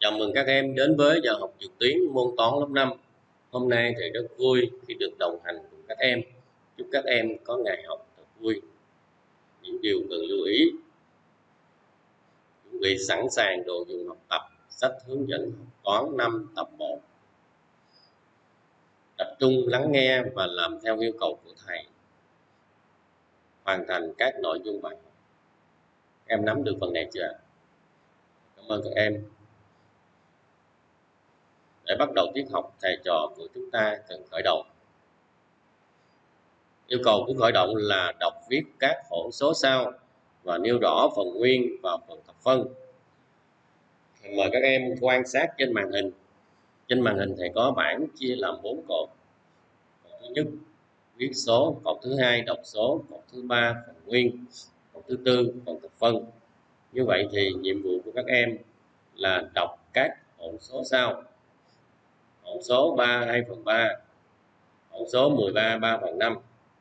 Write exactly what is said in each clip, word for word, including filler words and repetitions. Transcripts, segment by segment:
Chào mừng các em đến với giờ học trực tuyến môn toán lớp năm. Hôm nay thầy rất vui khi được đồng hành cùng các em. Chúc các em có ngày học thật vui. Những điều cần lưu ý: chuẩn bị sẵn sàng đồ dùng học tập, sách hướng dẫn học toán năm tập một. Tập trung lắng nghe và làm theo yêu cầu của thầy. Hoàn thành các nội dung bài học. Em nắm được phần này chưa? Cảm ơn các em. Để bắt đầu tiết học, thầy trò của chúng ta cần khởi động. Yêu cầu của khởi động là đọc viết các hỗn số sau và nêu rõ phần nguyên và phần thập phân. Mời các em quan sát trên màn hình. Trên màn hình thầy có bảng chia làm bốn cột. Cột thứ nhất viết số, cột thứ hai đọc số, cột thứ ba phần nguyên, cột thứ tư phần thập phân. Như vậy thì nhiệm vụ của các em là đọc các hỗn số sau: hỗn số ba hai phần ba, hỗn số mười ba ba phần năm,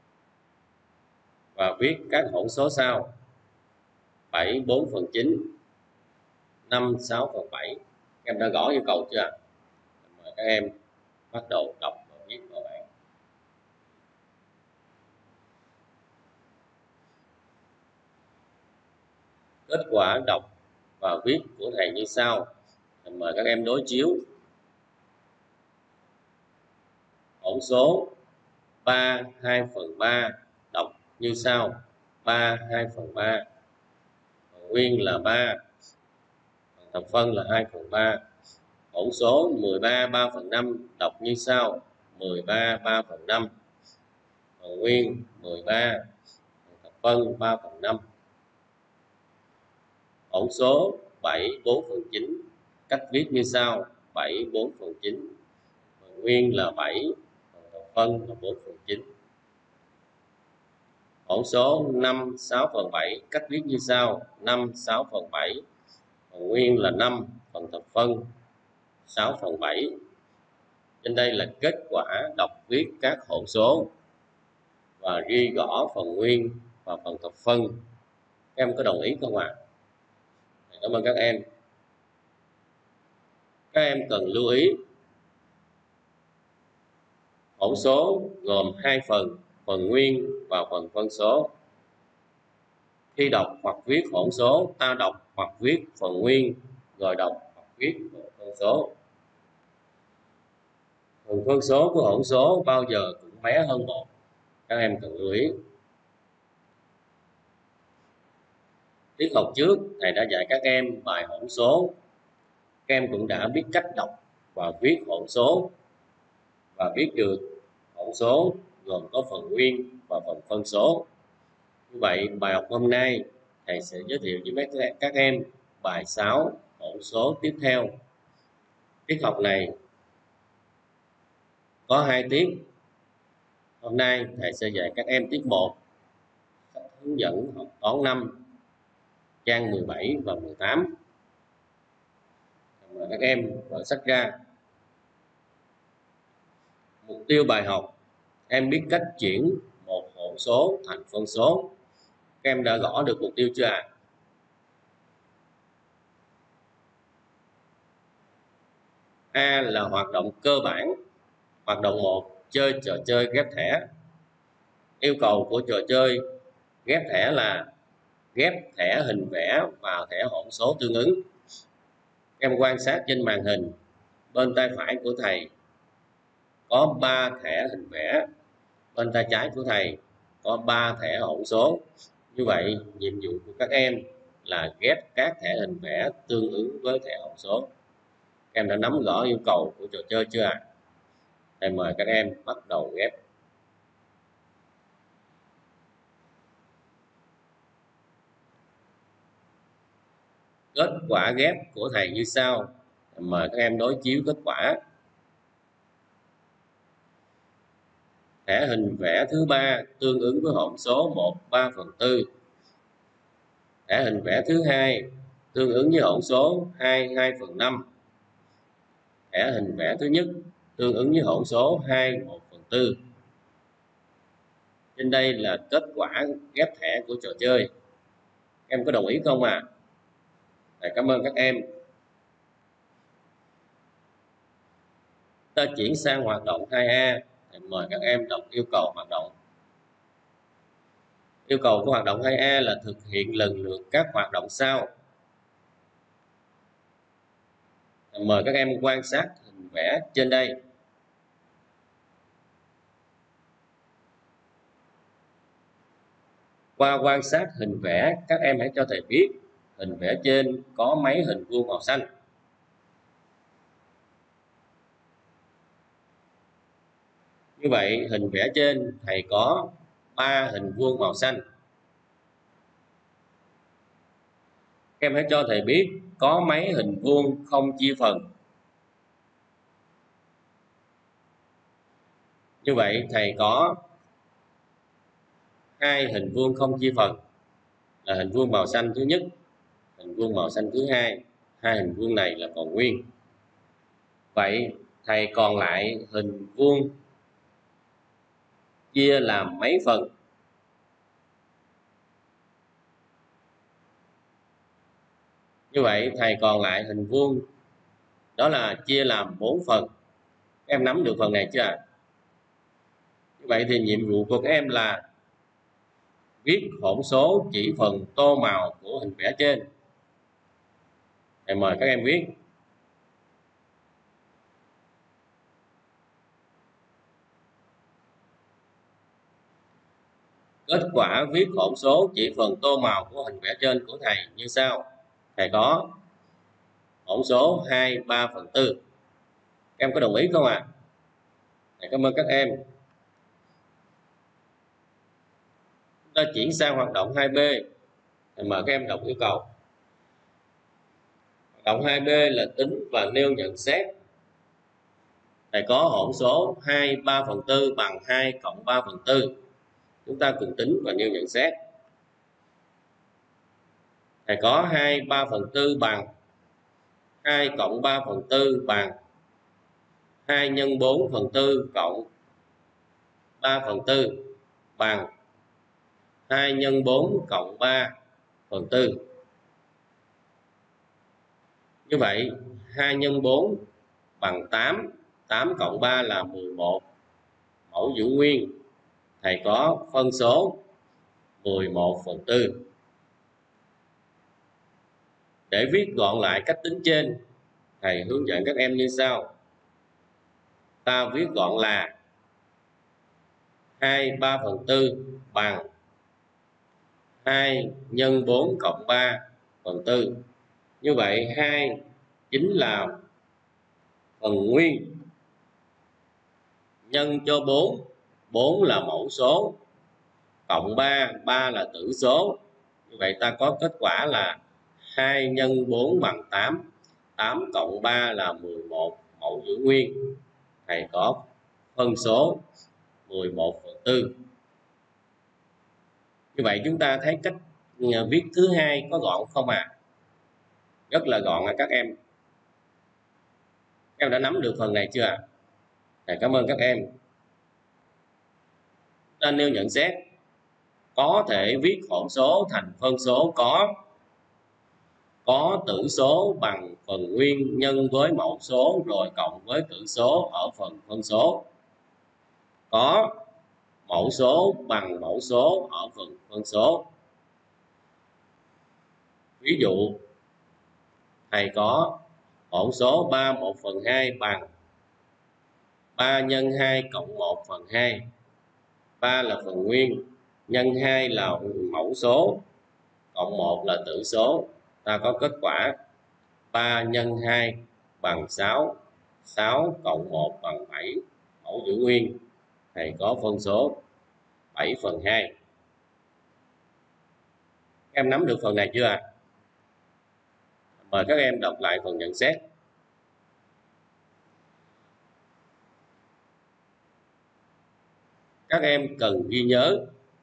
và viết các hỗn số sau: bảy bốn phần chín, năm sáu phần bảy. Các em đã gõ yêu cầu chưa? Mời các em bắt đầu đọc và viết vào bảng. Kết quả đọc và viết của thầy như sau. Mời các em đối chiếu. Hỗn số ba hai phần ba đọc như sau: ba hai phần ba. Phần nguyên là ba, phần thập phân là hai phần ba. Hỗn số mười ba ba phần năm đọc như sau: mười ba ba phần năm. Phần nguyên mười ba, phần thập phân ba phần năm. Hỗn số bảy bốn phần chín cách viết như sau: bảy bốn phần chín. Phần nguyên là bảy, phần thập phân là bốn phần chín. Hỗn số năm sáu phần bảy cách viết như sau: năm sáu phần bảy. Phần nguyên là năm, phần thập phân sáu phần bảy. Trên đây là kết quả đọc viết các hỗn số và ghi rõ phần nguyên và phần thập phân. Các em có đồng ý không ạ? À? Cảm ơn các em. Các em cần lưu ý hỗn số gồm hai phần: phần nguyên và phần phân số. Khi đọc hoặc viết hỗn số, ta đọc hoặc viết phần nguyên rồi đọc hoặc viết phần phân số. Phần phân số của hỗn số bao giờ cũng bé hơn một. Các em cần lưu ý. Tiết học trước thầy đã dạy các em bài hỗn số. Các em cũng đã biết cách đọc và viết hỗn số và biết được hỗn số gồm có phần nguyên và phần phân số. Như vậy bài học hôm nay thầy sẽ giới thiệu với các em bài sáu hỗn số tiếp theo. Tiết học này có hai tiết. Hôm nay thầy sẽ dạy các em tiết một, hướng dẫn học toán năm, trang mười bảy và mười tám. Mời các em mở sách ra. Mục tiêu bài học: em biết cách chuyển một hỗn số thành phân số. Các em đã gõ được mục tiêu chưa ạ? À? A là hoạt động cơ bản. Hoạt động một, chơi trò chơi ghép thẻ. Yêu cầu của trò chơi ghép thẻ là ghép thẻ hình vẽ vào thẻ hỗn số tương ứng. Em quan sát trên màn hình, bên tay phải của thầy có ba thẻ hình vẽ, bên tay trái của thầy có ba thẻ hỗn số. Như vậy nhiệm vụ của các em là ghép các thẻ hình vẽ tương ứng với thẻ hỗn số. Các em đã nắm rõ yêu cầu của trò chơi chưa ạ? À? Thầy mời các em bắt đầu ghép. Kết quả ghép của thầy như sau. Mời các em đối chiếu kết quả. Thẻ hình vẽ thứ ba tương ứng với hỗn số một ba phần tư. Thẻ hình vẽ thứ hai tương ứng với hỗn số hai hai phần năm. Thẻ hình vẽ thứ nhất tương ứng với hỗn số hai một phần tư. Trên đây là kết quả ghép thẻ của trò chơi. Em có đồng ý không ạ? À? Cảm ơn các em. Ta chuyển sang hoạt động hai A. Thì mời các em đọc yêu cầu hoạt động. Yêu cầu của hoạt động hai A là thực hiện lần lượt các hoạt động sau. Thì mời các em quan sát hình vẽ trên đây. Qua quan sát hình vẽ, các em hãy cho thầy biết hình vẽ trên có mấy hình vuông màu xanh. Như vậy hình vẽ trên thầy có ba hình vuông màu xanh. Các em hãy cho thầy biết có mấy hình vuông không chia phần. Như vậy thầy có hai hình vuông không chia phần là hình vuông màu xanh thứ nhất, hình vuông màu xanh thứ hai. Hai hình vuông này là còn nguyên. Vậy thầy còn lại hình vuông chia làm mấy phần? Như vậy thầy còn lại hình vuông đó là chia làm bốn phần. Các em nắm được phần này chưa ạ? Như vậy thì nhiệm vụ của các em là viết hỗn số chỉ phần tô màu của hình vẽ trên. Thầy mời các em viết. Kết quả viết hỗn số chỉ phần tô màu của hình vẽ trên của thầy như sau. Thầy có hỗn số hai ba phần tư. Các em có đồng ý không ạ? À? Thầy cảm ơn các em. Chúng ta chuyển sang hoạt động hai B. Thầy mời các em đọc yêu cầu. Hoạt động hai B là tính và nêu nhận xét. Thầy có hỗn số hai ba phần tư bằng hai cộng ba phần tư. Chúng ta cùng tính và nêu nhận xét. Thầy có hai ba phần tư bằng hai cộng ba phần tư bằng hai nhân bốn phần tư cộng ba phần tư bằng hai nhân bốn cộng ba phần tư. Như vậy hai nhân bốn bằng tám, tám cộng ba là mười một, mẫu giữ nguyên. Thầy có phân số mười một phần tư. Để viết gọn lại cách tính trên, thầy hướng dẫn các em như sau. Ta viết gọn là hai ba phần tư bằng hai nhân bốn cộng ba phần tư. Như vậy hai chính là phần nguyên, nhân cho bốn, bốn là mẫu số, cộng ba, ba là tử số. Như vậy ta có kết quả là hai nhân bốn bằng tám, tám cộng ba là mười một, mẫu giữ nguyên. Thầy có phân số mười một phần tư. Như vậy chúng ta thấy cách viết thứ hai có gọn không ạ? À? Rất là gọn à các em. Các em đã nắm được phần này chưa ạ? À? Thầy cảm ơn các em. Ta nêu nhận xét. Có thể viết hỗn số thành phân số có có tử số bằng phần nguyên nhân với mẫu số rồi cộng với tử số ở phần phân số. Có mẫu số bằng mẫu số ở phần phân số. Ví dụ thầy có hỗn số ba một phần hai bằng ba nhân hai cộng một phần hai. ba là phần nguyên, nhân hai là mẫu số, cộng một là tử số. Ta có kết quả ba nhân hai bằng sáu, sáu cộng một bằng bảy, mẫu giữ nguyên. Thầy có phân số bảy phần hai. Các em nắm được phần này chưa ạ? À? Mời các em đọc lại phần nhận xét. Các em cần ghi nhớ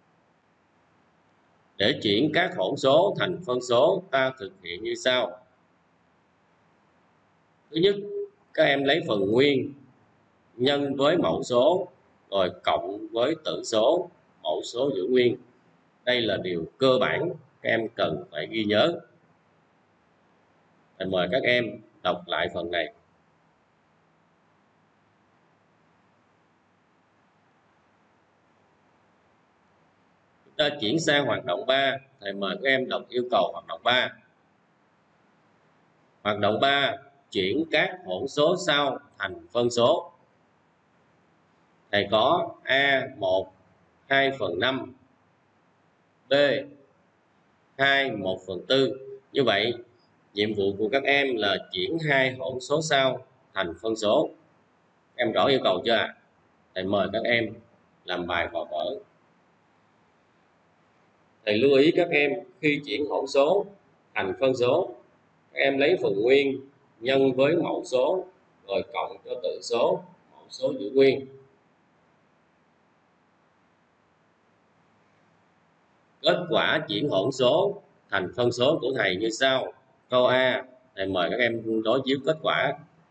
để chuyển các hỗn số thành phân số ta thực hiện như sau. Thứ nhất, các em lấy phần nguyên nhân với mẫu số rồi cộng với tử số, mẫu số giữ nguyên. Đây là điều cơ bản các em cần phải ghi nhớ. Mình mời các em đọc lại phần này. Ta chuyển sang hoạt động ba, thầy mời các em đọc yêu cầu hoạt động ba. Hoạt động ba, chuyển các hỗn số sau thành phân số. Thầy có A một hai phần năm, B hai một phần tư. Như vậy nhiệm vụ của các em là chuyển hai hỗn số sau thành phân số. Em rõ yêu cầu chưa ạ? Thầy mời các em làm bài vào vở. Thầy lưu ý các em khi chuyển hỗn số thành phân số, các em lấy phần nguyên nhân với mẫu số rồi cộng cho tự số, mẫu số giữ nguyên. Kết quả chuyển hỗn số thành phân số của thầy như sau. Câu A, thầy mời các em đối chiếu kết quả.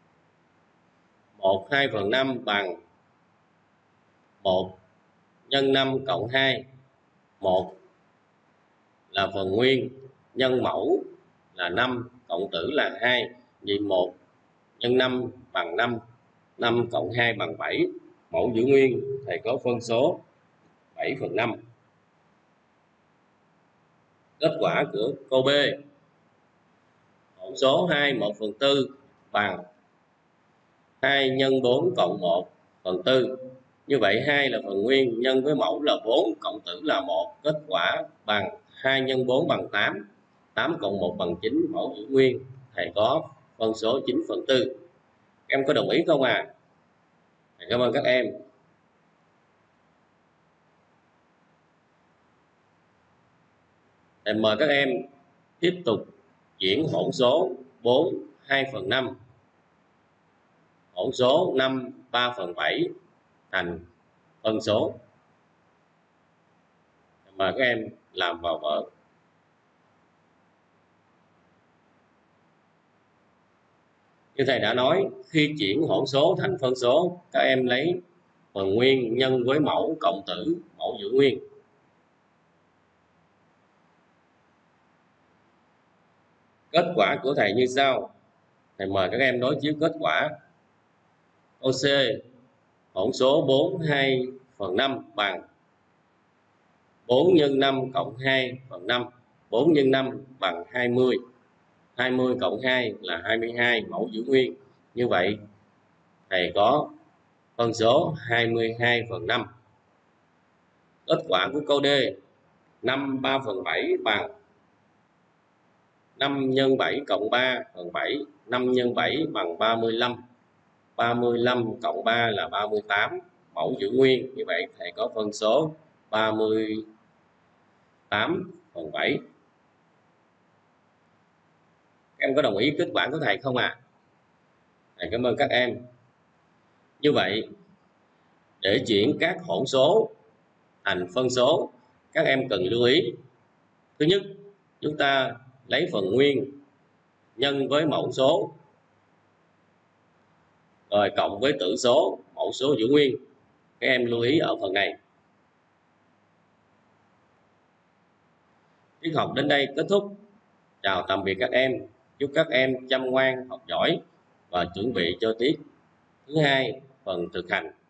một hai phần năm bằng một nhân năm cộng hai. một là phần nguyên, nhân mẫu là năm, cộng tử là hai. Vì một nhân năm bằng năm, năm cộng hai bằng bảy. Mẫu giữ nguyên, thầy có phân số bảy phần năm. Kết quả của câu B, hỗn số hai một phần tư bằng hai nhân bốn cộng một phần tư. Như vậy hai là phần nguyên, nhân với mẫu là bốn, cộng tử là một. Kết quả bằng hai nhân bốn bằng tám, tám cộng một bằng chín, mẫu giữ nguyên. Thầy có phân số chín phần tư. Em có đồng ý không à? Thầy cảm ơn các em. Thầy mời các em tiếp tục chuyển hỗn số bốn hai phần năm, hỗn số năm ba phần bảy thành phân số. Thầy mời các em làm vào vở. Như thầy đã nói, khi chuyển hỗn số thành phân số, các em lấy phần nguyên nhân với mẫu cộng tử, mẫu giữ nguyên. Kết quả của thầy như sau. Thầy mời các em đối chiếu kết quả. Câu C, hỗn số bốn hai phần năm bằng bốn nhân năm cộng hai phần năm. bốn nhân năm bằng hai mươi. hai mươi cộng hai là hai mươi hai, mẫu giữ nguyên. Như vậy thầy có phân số hai mươi hai phần năm. Kết quả của câu D, năm ba phần bảy bằng năm nhân bảy cộng ba phần bảy. năm nhân bảy bằng ba mươi lăm. ba mươi lăm cộng ba là ba mươi tám, mẫu giữ nguyên. Như vậy thầy có phân số ba mươi tám phần bảy. Các em có đồng ý kết quả của thầy không ạ? À? Thầy cảm ơn các em. Như vậy để chuyển các hỗn số thành phân số, các em cần lưu ý. Thứ nhất, chúng ta lấy phần nguyên nhân với mẫu số rồi cộng với tử số, mẫu số giữ nguyên. Các em lưu ý ở phần này. Tiết học đến đây kết thúc. Chào tạm biệt các em. Chúc các em chăm ngoan, học giỏi và chuẩn bị cho tiết thứ hai, phần thực hành.